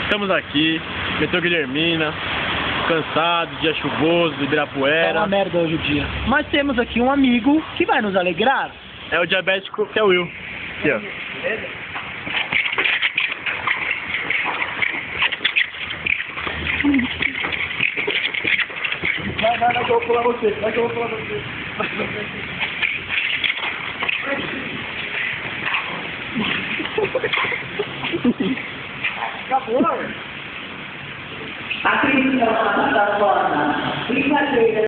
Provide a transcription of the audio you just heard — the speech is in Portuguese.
Estamos aqui, metrô Guilhermina, cansado, dia chuvoso, É Ibirapuera. uma merda hoje o dia. Mas temos aqui um amigo que vai nos alegrar. É o diabético que é o Will. Aqui, ó. Vai, que eu vou pular você. Vai que eu vou pular você. Acabou, velho. A crítica da forma, brincadeira.